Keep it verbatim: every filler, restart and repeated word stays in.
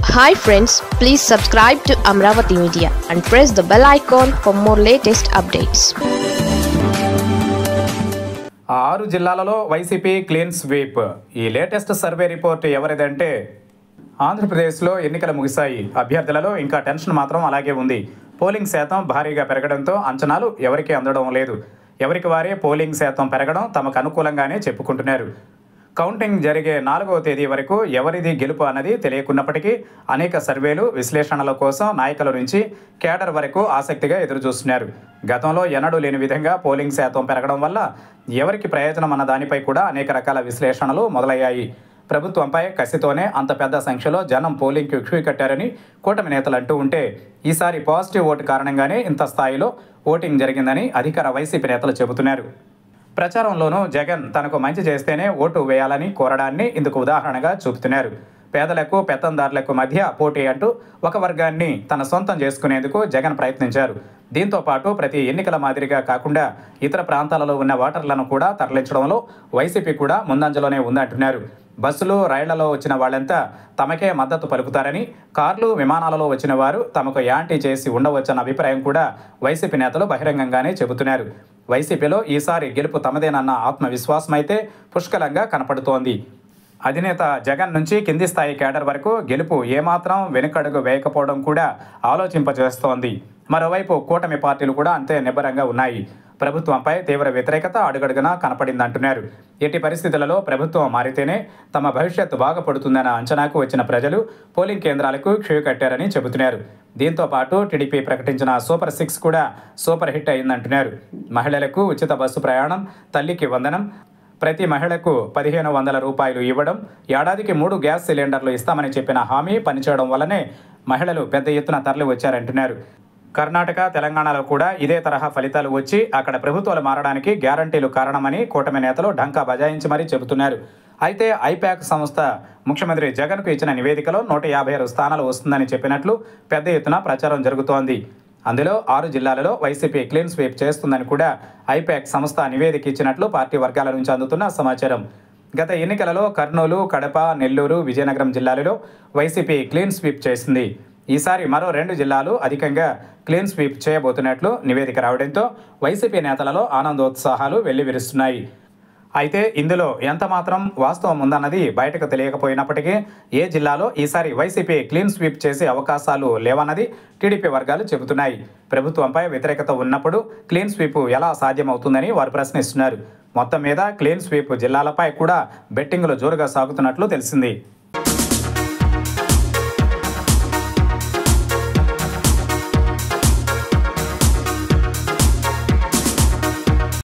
Hi friends, please subscribe to Amravati Media and press the bell icon for more latest updates. ఆరు జిల్లాలలో YCP clean sweep. ఈ latest survey report ఎవరిదంటే ఆంధ్రప్రదేశ్లో ఎన్నికలు ముగిశాయి. అభ్యర్థులలో ఇంకా టెన్షన్ మాత్రం అలాగే ఉంది. పోలింగ్ శాతం భారీగా పెరగడంతో అంచనాలు ఎవరికీ అందడం లేదు. ఎవరికి వారే పోలింగ్ శాతం పెరగడం తమకు అనుకూలంగానే చెప్పుకుంటున్నారు. కౌంటింగ్ జరిగే నాలుగవ తేదీ వరకు ఎవరిది గెలుపు అన్నది తెలియకున్నప్పటికీ అనేక సర్వేలు విశ్లేషణల కోసం నాయకుల నుంచి కేడర్ వరకు ఆసక్తిగా ఎదురుచూస్తున్నారు. గతంలో ఎన్నడూ లేని విధంగా పోలింగ్ శాతం పెరగడం వల్ల ఎవరికి ప్రయోజనం అన్న దానిపై కూడా అనేక రకాల విశ్లేషణలు మొదలయ్యాయి. ప్రభుత్వంపై కసితోనే అంత పెద్ద సంఖ్యలో జనం పోలింగ్కి క్యూ కట్టారని కూటమి నేతలు అంటూ ఉంటే ఈసారి పాజిటివ్ ఓటు కారణంగానే ఇంత స్థాయిలో ఓటింగ్ జరిగిందని అధికార వైసీపీ నేతలు చెబుతున్నారు. ప్రచారంలోనూ జగన్ తనకు మంచి చేస్తేనే ఓటు వేయాలని కోరడాన్ని ఇందుకు ఉదాహరణగా చూపుతున్నారు. పేదలకు పెత్తందారులకు మధ్య పోటీ అంటూ ఒక వర్గాన్ని తన సొంతం చేసుకునేందుకు జగన్ ప్రయత్నించారు. దీంతో పాటు ప్రతి ఎన్నికల మాదిరిగా కాకుండా ఇతర ప్రాంతాలలో ఉన్న ఓటర్లను కూడా తరలించడంలో వైసీపీ కూడా ముందంజలోనే ఉందంటున్నారు. బస్సులు రైళ్లలో వచ్చిన వాళ్ళంతా తమకే మద్దతు పలుకుతారని, కార్లు విమానాలలో వచ్చిన వారు తమకు యాంటీ చేసి ఉండవచ్చన్న అభిప్రాయం కూడా వైసీపీ నేతలు బహిరంగంగానే చెబుతున్నారు. వైసీపీలో ఈసారి గెలుపు తమదేనన్న ఆత్మవిశ్వాసం అయితే పుష్కలంగా కనపడుతోంది. అధినేత జగన్ నుంచి కింది స్థాయి కేడర్ వరకు గెలుపు ఏమాత్రం వెనుకడుగు వేయకపోవడం కూడా ఆలోచింపజేస్తోంది. మరోవైపు కూటమి పార్టీలు కూడా అంతే నిబ్బరంగా ఉన్నాయి. ప్రభుత్వంపై తీవ్ర వ్యతిరేకత అడుగడుగునా కనపడిందంటున్నారు. ఎట్టి పరిస్థితులలో ప్రభుత్వం మారితేనే తమ భవిష్యత్తు బాగుపడుతుందన్న అంచనాకు వచ్చిన ప్రజలు పోలింగ్ కేంద్రాలకు క్యూ కట్టారని చెబుతున్నారు. దీంతో పాటు టీడీపీ ప్రకటించిన సూపర్ సిక్స్ కూడా సూపర్ హిట్ అయిందంటున్నారు. మహిళలకు ఉచిత బస్సు ప్రయాణం, తల్లికి వందనం, ప్రతి మహిళకు పదిహేను వందల రూపాయలు ఇవ్వడం, ఏడాదికి మూడు గ్యాస్ సిలిండర్లు ఇస్తామని చెప్పిన హామీ పనిచేయడం వల్లనే మహిళలు పెద్ద ఎత్తున తరలి వచ్చారంటున్నారు. కర్ణాటక, తెలంగాణలో కూడా ఇదే తరహా ఫలితాలు వచ్చి అక్కడ ప్రభుత్వాలు మారడానికి గ్యారంటీలు కారణమని కూటమి నేతలు ఢంకా బజాయించి మరీ చెబుతున్నారు. అయితే ఐపాక్ సంస్థ ముఖ్యమంత్రి జగన్కు ఇచ్చిన నివేదికలో నూట యాభై ఆరు స్థానాలు వస్తుందని చెప్పినట్లు పెద్ద ఎత్తున ప్రచారం జరుగుతోంది. అందులో ఆరు జిల్లాలలో వైసీపీ క్లీన్ స్వీప్ చేస్తుందని కూడా ఐపాక్ సంస్థ నివేదిక ఇచ్చినట్లు పార్టీ వర్గాల నుంచి అందుతున్న సమాచారం. గత ఎన్నికలలో కర్నూలు, కడప, నెల్లూరు, విజయనగరం జిల్లాలలో వైసీపీ క్లీన్ స్వీప్ చేసింది. ఈసారి మరో రెండు జిల్లాలు అధికంగా క్లీన్ స్వీప్ చేయబోతున్నట్లు నివేదిక రావడంతో వైసీపీ నేతలలో ఆనందోత్సాహాలు వెల్లివిరుస్తున్నాయి. అయితే ఇందులో ఎంత మాత్రం వాస్తవం ఉందన్నది బయటకు తెలియకపోయినప్పటికీ ఏ జిల్లాలో ఈసారి వైసీపీ క్లీన్ స్వీప్ చేసే అవకాశాలు లేవన్నది టీడీపీ వర్గాలు చెబుతున్నాయి. ప్రభుత్వంపై వ్యతిరేకత ఉన్నప్పుడు క్లీన్ స్వీప్ ఎలా సాధ్యమవుతుందని వారు ప్రశ్నిస్తున్నారు. మొత్తం మీద క్లీన్ స్వీప్ జిల్లాలపై కూడా బెట్టింగులు జోరుగా సాగుతున్నట్లు తెలిసింది.